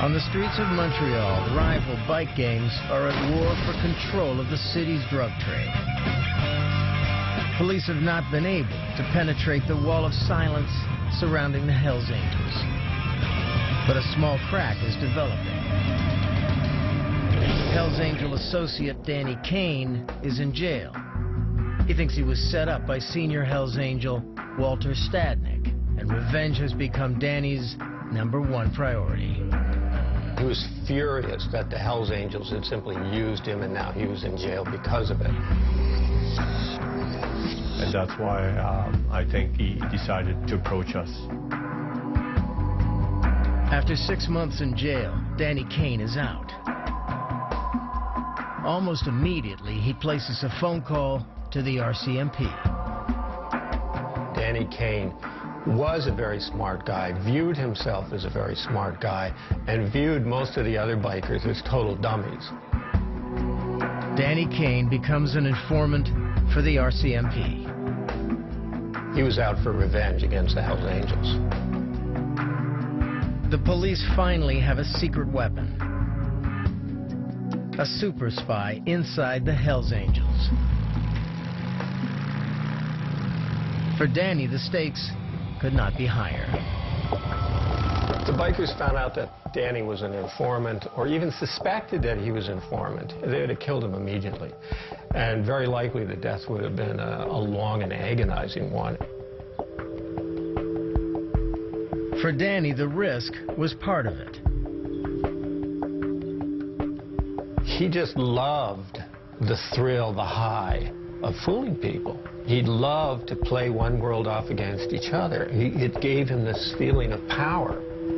On the streets of Montreal, rival bike gangs are at war for control of the city's drug trade. Police have not been able to penetrate the wall of silence surrounding the Hells Angels. But a small crack is developing. Hells Angel associate Dany Kane is in jail. He thinks he was set up by senior Hells Angel Walter Stadnick, and revenge has become Dany's #1 priority. He was furious that the Hells Angels had simply used him, and now he was in jail because of it. And that's why I think he decided to approach us. After 6 months in jail, Dany Kane is out. Almost immediately, he places a phone call to the RCMP. Dany Kane was a very smart guy, viewed himself as a very smart guy, and viewed most of the other bikers as total dummies. Dany Kane becomes an informant for the RCMP. He was out for revenge against the Hells Angels. The police finally have a secret weapon. A super spy inside the Hells Angels. For Dany, the stakes could not be higher. The bikers found out that Dany was an informant, or even suspected that he was an informant. They would have killed him immediately. And very likely the death would have been a long and agonizing one. For Dany, the risk was part of it. He just loved the thrill, the high of fooling people. He loved to play one world off against each other. It gave him this feeling of power.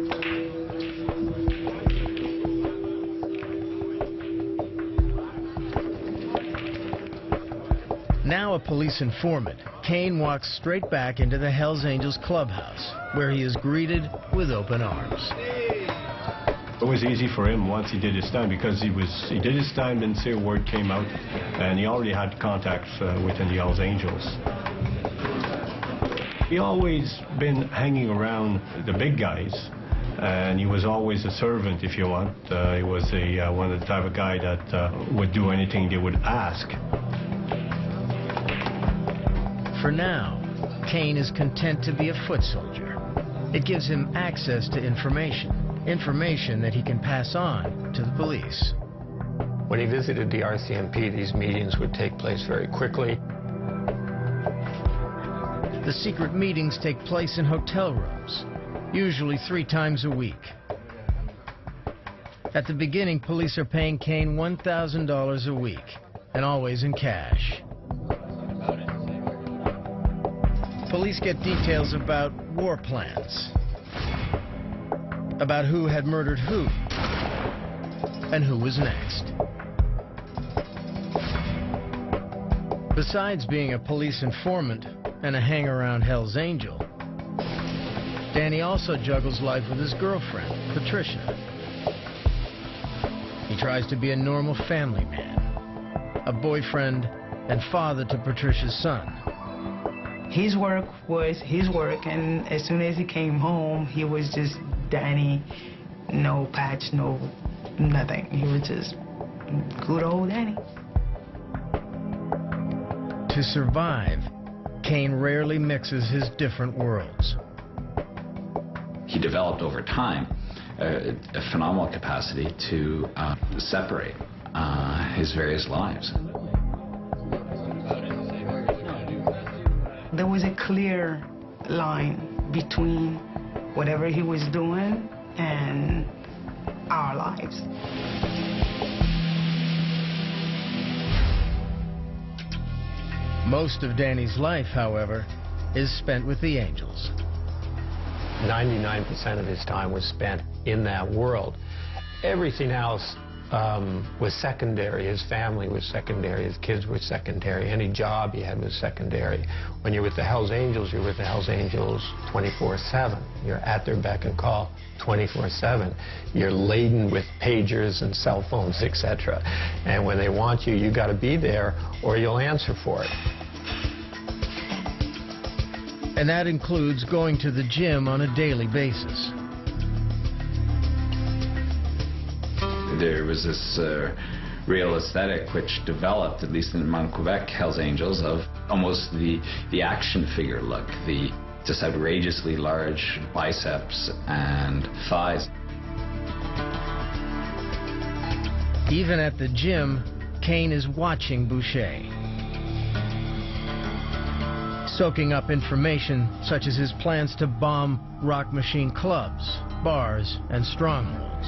Now a police informant, Kane walks straight back into the Hells Angels clubhouse, where he is greeted with open arms. It was easy for him once he did his time, because he did his time, didn't say a word came out, and he already had contacts within the Hells Angels. He always been hanging around the big guys, and he was always a servant, if you want. He was one of the type of guy that would do anything they would ask. For now, Kane is content to be a foot soldier. It gives him access to information that he can pass on to the police. When he visited the RCMP, these meetings would take place very quickly. The secret meetings take place in hotel rooms, usually 3 times a week. At the beginning, police are paying Kane $1,000 a week, and always in cash. Police get details about war plans, about who had murdered who, and who was next. Besides being a police informant and a hang-around Hells Angel, Dany also juggles life with his girlfriend, Patricia. He tries to be a normal family man, a boyfriend and father to Patricia's son. His work was his work, and as soon as he came home, he was just Dany, no patch, no nothing. He was just good old Dany. To survive, Kane rarely mixes his different worlds. He developed over time a phenomenal capacity to separate his various lives. There was a clear line between whatever he was doing and our lives. Most of Dany's life, however, is spent with the Angels. 99% of his time was spent in that world. Everything else was secondary. His family was secondary. His kids were secondary. Any job he had was secondary. When you're with the Hells Angels, you're with the Hells Angels 24/7. You're at their beck and call 24/7. You're laden with pagers and cell phones, etc. And when they want you, you got to be there or you'll answer for it. And that includes going to the gym on a daily basis. There was this real aesthetic which developed, at least in Quebec Hells Angels, of almost the action figure look, the just outrageously large biceps and thighs. Even at the gym, Kane is watching Bouche, soaking up information such as his plans to bomb Rock Machine clubs, bars, and strongholds.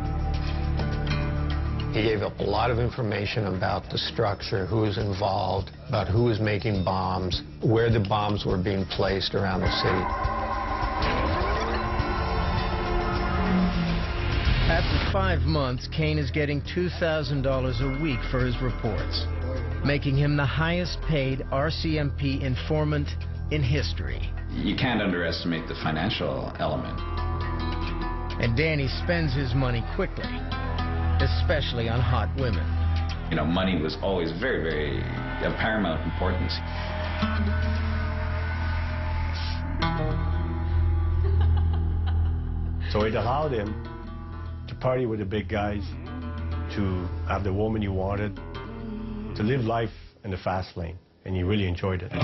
He gave up a lot of information about the structure, who was involved, about who was making bombs, where the bombs were being placed around the city. After 5 months, Kane is getting $2,000 a week for his reports, making him the highest paid RCMP informant in history. You can't underestimate the financial element. And Dany spends his money quickly, especially on hot women. You know, money was always very, very of paramount importance. So it allowed him to party with the big guys, to have the woman he wanted, to live life in the fast lane, and he really enjoyed it.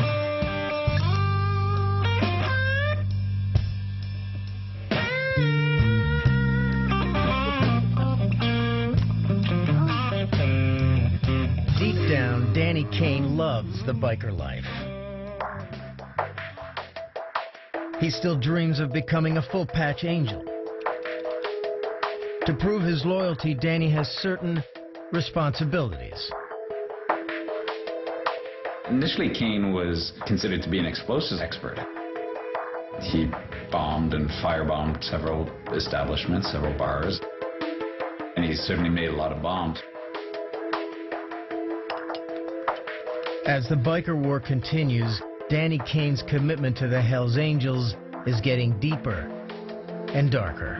Deep down, Dany Kane loves the biker life. He still dreams of becoming a full-patch angel. To prove his loyalty, Dany has certain responsibilities. Initially, Kane was considered to be an explosives expert. He bombed and firebombed several establishments, several bars, and he certainly made a lot of bombs. As the biker war continues, Dany Kane's commitment to the Hells Angels is getting deeper and darker.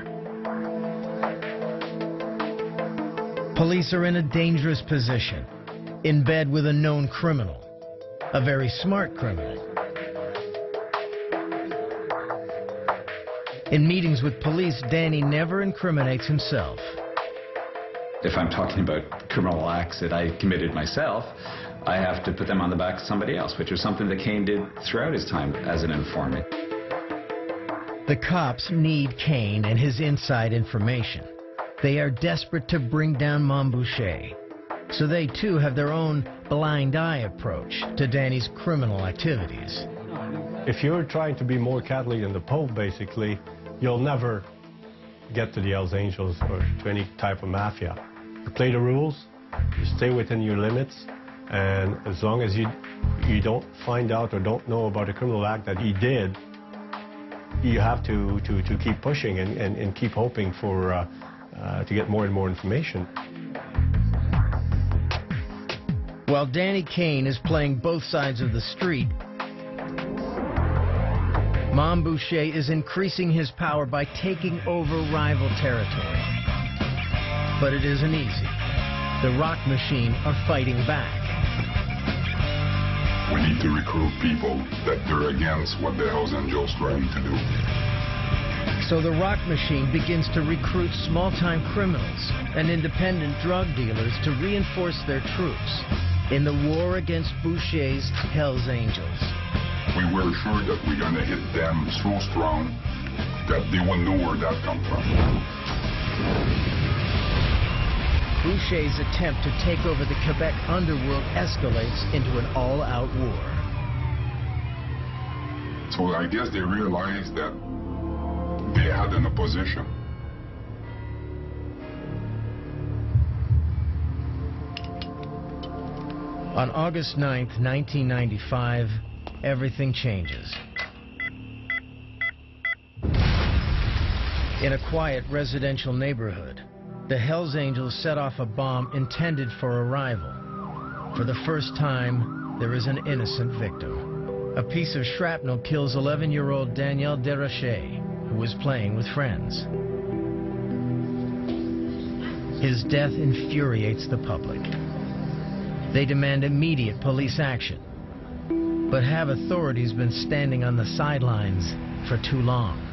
Police are in a dangerous position, in bed with a known criminal, a very smart criminal. In meetings with police, Dany never incriminates himself. If I'm talking about criminal acts that I committed myself, I have to put them on the back of somebody else, which was something that Kane did throughout his time as an informant. The cops need Kane and his inside information. They are desperate to bring down Mom Bouche, so they too have their own blind eye approach to Dany's criminal activities. If you're trying to be more Catholic than the Pope, basically, you'll never get to the Hells Angels or to any type of mafia. You play the rules, you stay within your limits, and as long as you don't find out or don't know about a criminal act that he did, you have to keep pushing and keep hoping for to get more and more information. While Dany Kane is playing both sides of the street, Mom Bouche is increasing his power by taking over rival territory. But it isn't easy. The Rock Machine are fighting back. We need to recruit people that they're against what the Hells Angels trying to do. So the Rock Machine begins to recruit small-time criminals and independent drug dealers to reinforce their troops in the war against Boucher's Hells Angels. We were sure that we're going to hit them so strong that they wouldn't know where that come from. Boucher's attempt to take over the Quebec underworld escalates into an all-out war. So I guess they realized that they had an opposition. On August 9th, 1995, everything changes. In a quiet residential neighborhood, the Hells Angels set off a bomb intended for a rival. For the first time, there is an innocent victim. A piece of shrapnel kills 11-year-old Daniel Desrochers, who was playing with friends. His death infuriates the public. They demand immediate police action. But have authorities been standing on the sidelines for too long?